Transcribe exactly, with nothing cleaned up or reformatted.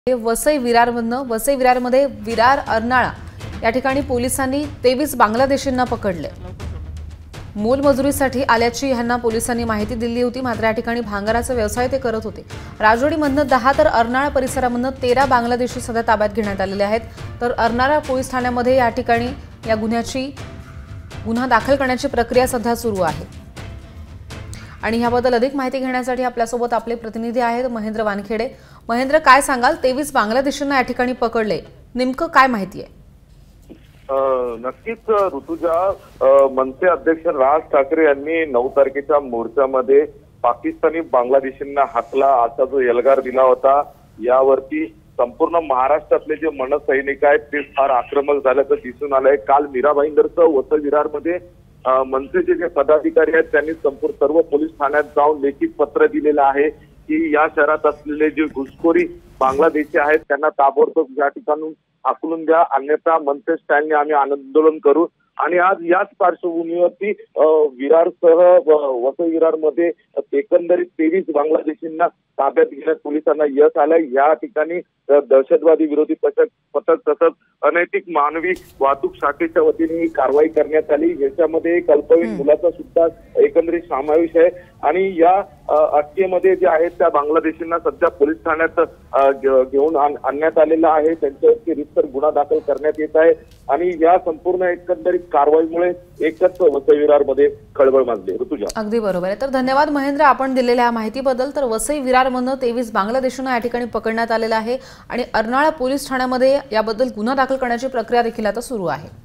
वसई विरारमधनं वसई विरारमध्ये विरार अर्नाळा या ठिकाणी पोलिसांनी तेवीस बांगलादेशींना पकडले। मोलमजुरीसाठी आल्याची यांना पोलिसांनी माहिती दिली होती, मात्र या ठिकाणी भांगाराचा व्यवसाय ते करत होते। राजोडीमधनं दहा तर अर्नाळा परिसरामधनं तेरा बांगलादेशी सध्या ताब्यात घेण्यात आलेले आहेत। तर अर्नाळा पोलीस ठाण्यामध्ये या ठिकाणी या गुन्ह्याची गुन्हा दाखल करण्याची प्रक्रिया सध्या सुरू आहे। आणि याबद्दल अधिक माहिती घेण्यासाठी आपल्यासोबत आपले प्रतिनिधी आहेत महेंद्र वानखेडे। महेंद्र, काय सांगाल? तेवीस बांगलादेशींना या ठिकाणी पकडले, नेमकं काय माहिती आहे? नक्कीच ऋतुजा, मनसे अध्यक्ष राज ठाकरे यांनी नऊ तारखेच्या मोर्चामध्ये पाकिस्तानी बांगलादेशींना हाकला असा जो एल्गार दिला होता, यावरती संपूर्ण महाराष्ट्रातले जे मनसैनिक आहेत ते फार आक्रमक झाल्याचं दिसून आलंय। काल मीरा भाईंदरचं वसई विरारमध्ये मनसेचे जे पदाधिकारी आहेत त्यांनी संपूर्ण सर्व पोलीस ठाण्यात जाऊन लेखी पत्र दिलेलं आहे की या शहरात असलेले जे घुसखोरी बांगलादेशी आहेत त्यांना ताबडतोब या ठिकाणून हाकलून द्या, अन्यथा मनसे स्टँडने आम्ही आंदोलन करू। आणि आज याच पार्श्वभूमीवरती विरारसह वसई विरारमध्ये एकंदरीत तेवीस बांगलादेशींना ताब्यात घेण्यात पोलिसांना यश आलंय। या ठिकाणी दहशतवादी विरोधी पथक पथक तसंच अनैतिक मानवी वाहतूक शाखेच्या वतीने ही कारवाई करण्यात आली। याच्यामध्ये एक अल्पवयीन मुलाचा सुद्धा एकंदरीत समावेश आहे। आणि या अटकेमध्ये जे आहेत त्या बांगलादेशींना सध्या पोलीस ठाण्यात घेऊन आणण्यात आलेलं आहे, त्यांच्यावरती रितसर गुन्हा दाखल करण्यात येत आहे। आणि या संपूर्ण एकंदरीत कारवाईमुळे एकच वसई विरारमध्ये खळबळ माजली। ऋतुजा, अगदी बरोबर आहे। तर धन्यवाद महेंद्र आपण दिलेल्या माहितीबद्दल। तर वसई विरारमधनं तेवीस बांगलादेशींना या ठिकाणी पकडण्यात आलेलं आहे आणि अर्नाळा पोलीस ठाण्यामध्ये याबद्दल गुन्हा दाखल करण्याची प्रक्रिया देखील आता सुरू आहे।